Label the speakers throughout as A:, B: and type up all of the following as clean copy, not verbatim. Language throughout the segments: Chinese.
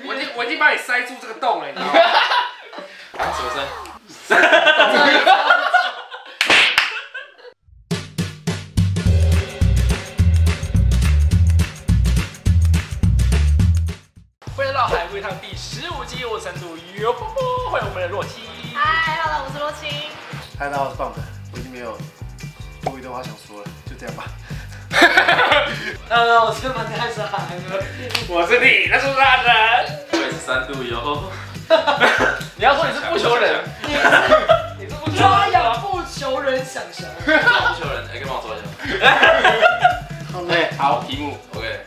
A: 我已经把你塞住这个洞了，你知道吗？
B: 啊，什么声？
A: 欢迎来到海龟汤第15集，我是深度有波波，欢迎我们的若琪。
C: 嗨，Hello，我是罗晴。
D: 嗨，大家好，我是棒子，我已经没有多余的话想说了，就这样吧。
E: 我是蛮太傻的，
A: 我是你的出大人，
B: 我也是3度油。
A: 你要说你是不求人，你是不求
E: 抓
A: 人，
E: 痒不求人想象。
B: 不求人，可以帮我抓一下。
A: 对，好，题目
B: OK。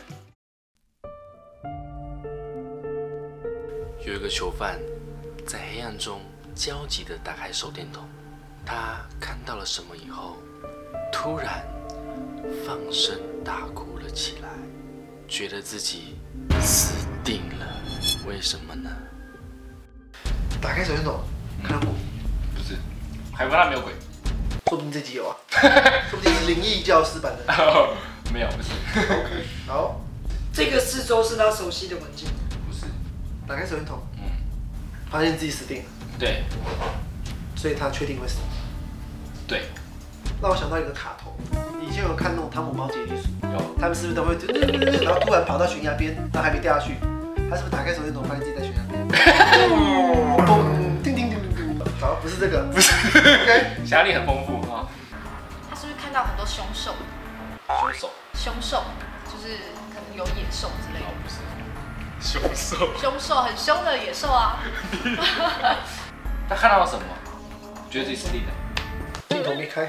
B: 有一个囚犯在黑暗中焦急地打开手电筒，他看到了什么以后，突然放声大哭了起来，觉得自己死定了。为什么呢？
D: 打开手电筒，看到鬼，
A: 不是，海龟汤没有鬼，
D: 说不定这集有啊，说不定是灵异教师版的。
A: 没有，不是。
D: OK， 好，
E: 这个四周是他熟悉的环境。
A: 不是，
D: 打开手电筒，发现自己死定了，
A: 对，
D: 所以他确定会死。
A: 对，
D: 让我想到一个卡通，以前有看那种汤姆猫杰地鼠，
A: 有，
D: 他们是不是都会然后突然跑到悬崖边，然后还没掉下去，他是不是打开手电筒发现自己在悬崖边？嘣，叮叮叮叮叮。好，不是这个，不是。OK，
A: 想象力很丰富啊。
C: 他是不是看到很多凶兽？
A: 凶手，
C: 凶兽就是可能有野兽之类的。
A: 不是，凶手。
C: 凶兽很凶的野兽啊。
A: 他看到了什么？觉得自己死定了。
D: 镜头没开。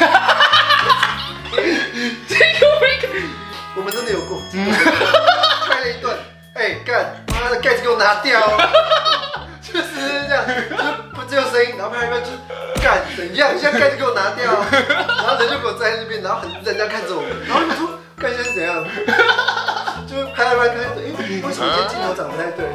A: 这个没开。
D: 我们真的有过，开了一段，干，妈的盖子给我拿掉哦，就是这样，就不只有声音，然后拍一半就是干怎样，现在盖子给我拿掉，然后人就给我站在那边，然后很认真看着我，然后我说干现在是怎样，就拍了半看，为什么今天镜头长不太对？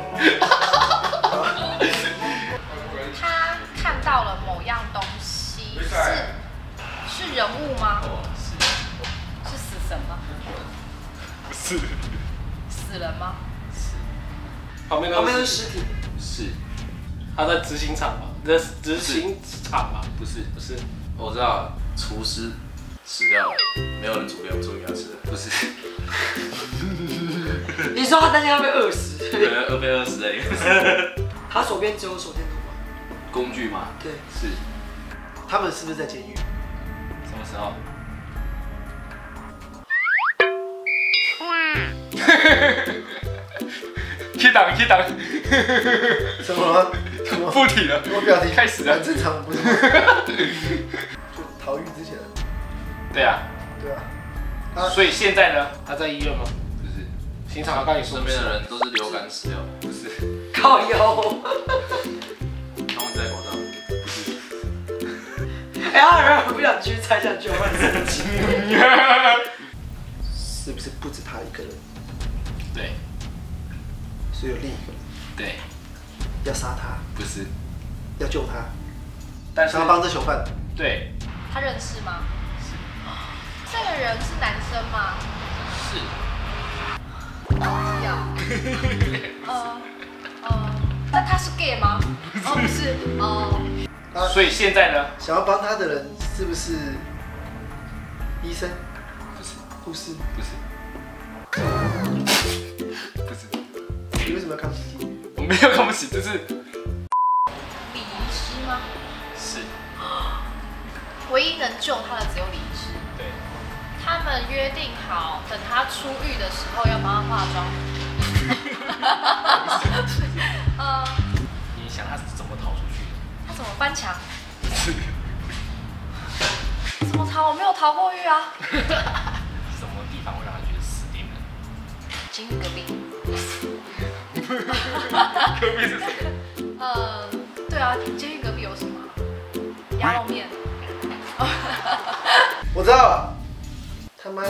C: 他看到了某样东西，是人物吗？是死神吗？
A: 不是，
C: 死人吗？
A: 旁边
E: 旁边是尸体，
B: 是，
A: 他在执行场嘛？执行场嘛？
B: 不是？不是，我知道了，厨师死掉了，没有人煮给他吃的。不是，
E: 你说他担心他被饿死，
B: 对，被饿死了。
E: 他手边只有手电筒吗？
B: 工具吗？
E: 对，
B: 是。
D: 他们是不是在监狱？
B: 什么时候？
A: Key 档，
D: 什么？什么？
A: 附体了，
D: 我标题
A: 开始了
D: 很正常，不是吗？就逃狱之前，
A: 对啊，
D: 对啊。
A: 所以现在呢？他在医院吗？
B: 不是，
A: 刑场刚你说
B: 身边的人都是流感死掉的。不是，
E: 靠腰。
B: 他们戴口罩。
E: 他人不想继续猜下去，我很生气。
D: 是不是不止他一个人？
A: 对，
D: 所以有另一个人
A: 对，
D: 要杀他，
B: 不是，
D: 要救他，
A: 但是
D: 想要帮这囚犯。
A: 对，
C: 他认识吗？这个人是男生吗？
B: 是。
C: 那他是 gay 吗？哦，不是，
A: 所以现在呢？
D: 想要帮他的人是不是医生、
B: 不是，
D: 护士？
B: 不是，不是，
D: 你为什么要看不起？
A: 我没有看不起，就是
C: 礼仪师吗？
A: 是，
C: 唯一能救他的只有礼仪师。
A: 对，
C: 他们约定好，等他出狱的时候要帮他化妆。
A: 你想他是怎么逃出去的？
C: 他怎么翻墙？怎么逃？我没有逃过狱啊。
A: 什么地方会让他觉得死定了？
C: 监狱隔壁。
A: 隔壁是什么？
C: 对啊，监狱隔壁有什么？鸭肉面。
D: 我知道了，他妈的！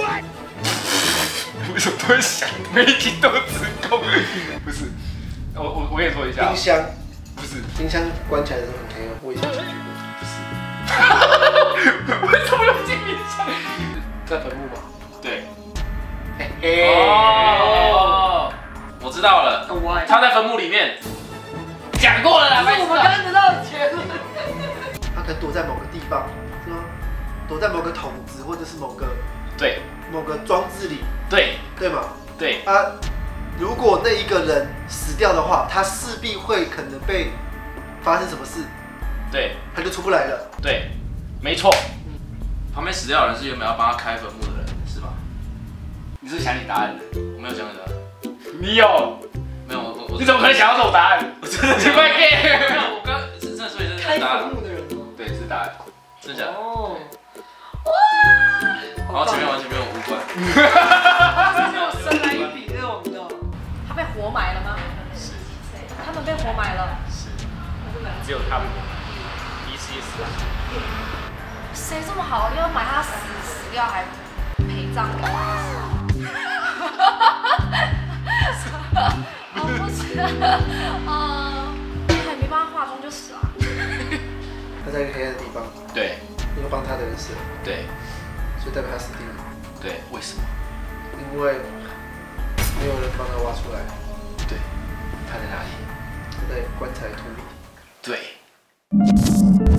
A: 为什么都会想每一题都成功？不是，我跟你说一下，
D: 冰箱
A: 不是，
D: 冰箱关起来的时候很黑哦，我以前就觉得
A: 不是。为什么要进冰箱？
D: 在坟墓嘛。
A: 对。
D: 嘿，
A: 哦，
B: 我知道了，他在坟墓里面。讲过了啦，
E: 可是我们刚刚得到的结论。
D: 他可能躲在某个地方，是吗？躲在某个桶子或者是某个装置里，
B: 对
D: 吗？
B: 对
D: 啊，如果那一个人死掉的话，他势必会可能被发生什么事，
B: 对，
D: 他就出不来了。
B: 对，没错。旁边死掉的人是原本要帮他开坟墓的人，是吧？
A: 你是想你答案的？
B: 我没有讲你的，
A: 你有？
B: 没有我
A: 你怎么可能想到这种答案？
B: 我真的
A: 你快给！
B: 没有，我刚真的所以真的
E: 开
B: 答案
E: 坟，墓的人吗？
A: 对，是答案。
B: 真的假的？
E: 哦，
B: 然后前面完全没有无关。
E: 只有神来一笔那种的。
C: 他被活埋了吗？
A: 是
C: 他们被活埋了。
A: 是，只有他们彼此也死了。
C: 谁这么好，要买他死掉还陪葬给他？不是，还没帮他化妆就死了。
D: 他在一个黑暗的地方，
B: 对
D: 那个帮他的人死了，
B: 对
D: 所以代表他死定了，
B: 对，为什么？
D: 因为没有人帮他挖出来，
B: 对，他在哪里？
D: 他在棺材土里。
B: 对。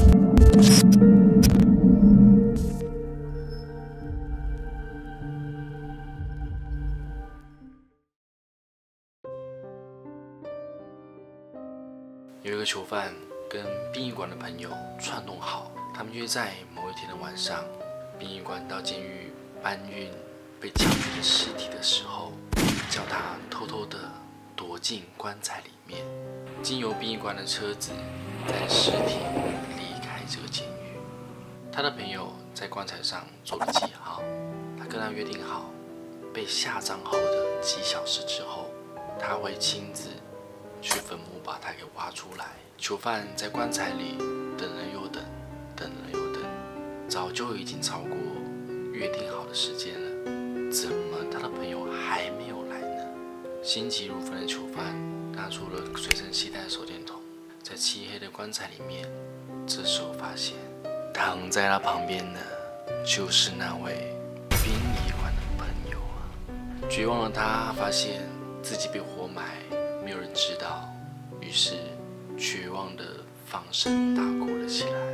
B: 有一个囚犯跟殡仪馆的朋友串通好，他们约在某一天的晚上，殡仪馆到监狱搬运被枪毙的尸体的时候，叫他偷偷的躲进棺材里面，经由殡仪馆的车子载尸体离开这个监狱。他的朋友在棺材上做了记号，他跟他约定好，被下葬后的几小时之后，他会亲自去坟墓把他给挖出来。囚犯在棺材里等了又等，等了又等，早就已经超过约定好的时间了，怎么他的朋友还没有来呢？心急如焚的囚犯拿出了随身携带的手电筒，在漆黑的棺材里面，这时候发现躺在他旁边的就是那位殡仪馆的朋友啊！绝望的他发现自己被活埋，没有人知道，于是绝望的放声大哭了起来。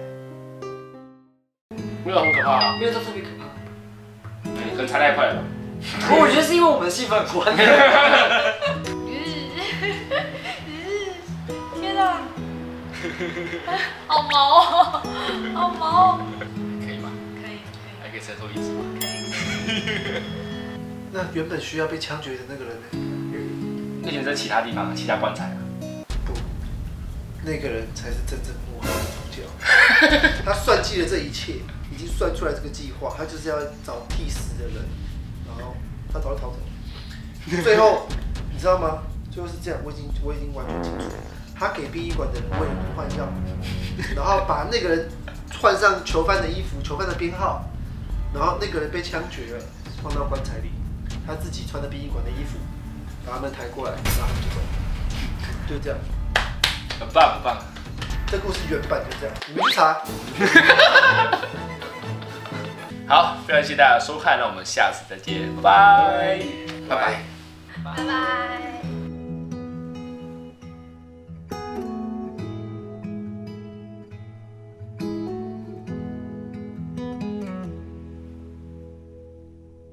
A: 没有很可怕啊，
E: 没有到特别可怕。
A: 可能猜太快了吧。
E: 我觉得是因为我们的戏份很关。
C: 天哪，好毛哦，好毛哦。
A: 可以吗？
C: 可以，
A: 还可以承受一次吗？
D: 那原本需要被枪决的那个人呢？
A: 那个人在其他地方，其他棺材啊。
D: 不，那个人才是真正幕后的主角。他算计了这一切，已经算出来这个计划，他就是要找替死的人，然后他早就逃走了。最后，你知道吗？最后是这样，我已经完全清楚了。他给殡仪馆的人喂迷幻药，然后把那个人换上囚犯的衣服、囚犯的编号，然后那个人被枪决了，放到棺材里，他自己穿着殡仪馆的衣服，把他们抬过来，然后他们就走，就这样。
A: 很棒，很棒。
D: 这故事原版就这样，你们去查。
A: 好，非常谢谢大家的收看，那我们下次再见，拜拜，
B: 拜拜。
C: 拜拜。